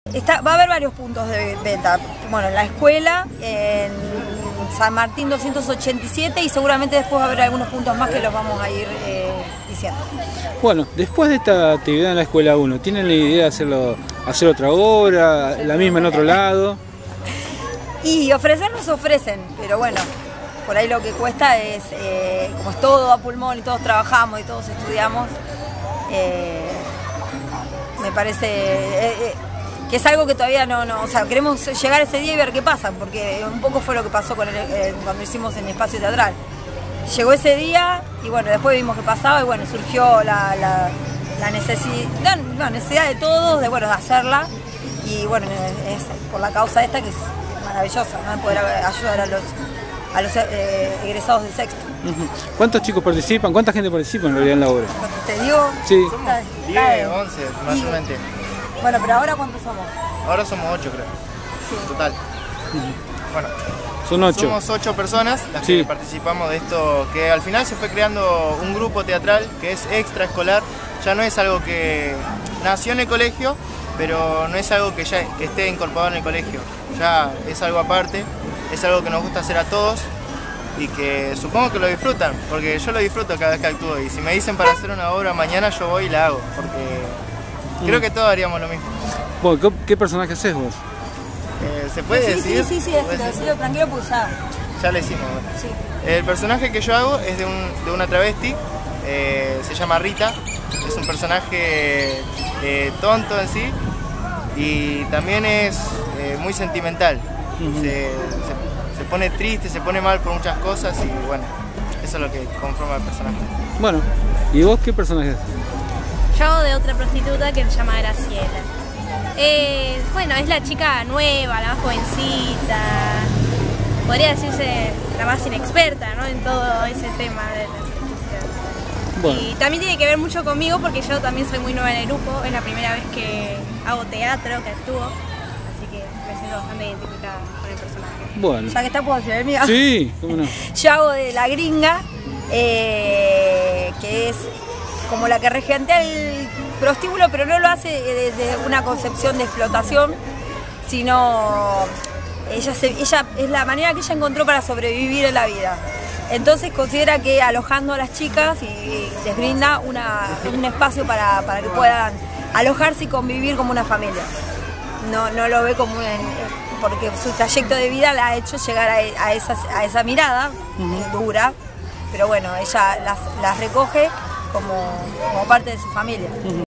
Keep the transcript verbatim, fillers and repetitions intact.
Está, va a haber varios puntos de venta. Bueno, en la escuela, en San Martín doscientos ochenta y siete y seguramente después va a haber algunos puntos más que los vamos a ir eh, diciendo. Bueno, después de esta actividad en la escuela uno, ¿tienen la idea de hacerlo, hacer otra obra, la misma en otro lado? Y ofrecer nos ofrecen, pero bueno, por ahí lo que cuesta es, eh, como es todo a pulmón y todos trabajamos y todos estudiamos, eh, me parece... Eh, eh, que es algo que todavía no, no, o sea, queremos llegar ese día y ver qué pasa, porque un poco fue lo que pasó con el, eh, cuando hicimos en el espacio teatral. Llegó ese día y bueno, después vimos qué pasaba y bueno, surgió la, la, la, necesidad, la necesidad de todos de, bueno, de hacerla y bueno, es por la causa esta que es maravillosa, ¿no? Poder ayudar a los, a los eh, egresados del sexto. ¿Cuántos chicos participan? ¿Cuánta gente participa en realidad en la obra? ¿Te digo? Sí. Somos diez, once, mayormente. Bueno, pero ahora ¿cuántos somos? Ahora somos ocho, creo. Sí. Total. Bueno, son ocho. Somos ocho personas las sí. que participamos de esto, que al final se fue creando un grupo teatral que es extraescolar. Ya no es algo que nació en el colegio, pero no es algo que ya que esté incorporado en el colegio. Ya es algo aparte, es algo que nos gusta hacer a todos y que supongo que lo disfrutan, porque yo lo disfruto cada vez que actúo. Y si me dicen para hacer una obra mañana, yo voy y la hago, porque creo que todos haríamos lo mismo. Bueno, ¿qué personaje haces vos? Eh, ¿Se puede sí, decir? Sí, sí, sí, decilo, decilo tranquilo porque ya... Ya le hicimos. Bueno. Sí. El personaje que yo hago es de, un, de una travesti, eh, se llama Rita, es un personaje eh, tonto en sí y también es eh, muy sentimental. Uh-huh. se, se, se pone triste, se pone mal por muchas cosas y bueno, eso es lo que conforma el personaje. Bueno, ¿y vos qué personaje haces? Yo hago de otra prostituta que se llama Graciela. Eh, bueno, es la chica nueva, la más jovencita, podría decirse la más inexperta, ¿no? En todo ese tema de la prostitución. Bueno. Y también tiene que ver mucho conmigo porque yo también soy muy nueva en el grupo, es la primera vez que hago teatro, que actúo, así que me siento bastante identificada con el personaje. Bueno. Ya que está, ¿puedo decir el mío? Sí, cómo no. Yo hago de la gringa, eh, que es como la que regentea el prostíbulo, pero no lo hace desde una concepción de explotación, sino ella, se, ella es la manera que ella encontró para sobrevivir en la vida. Entonces considera que alojando a las chicas y les brinda una, un espacio para, para que puedan alojarse y convivir como una familia. No, no lo ve como una, porque su trayecto de vida la ha hecho llegar a, a, esa, a esa mirada uh-huh. dura, pero bueno, ella las, las recoge como, como parte de su familia.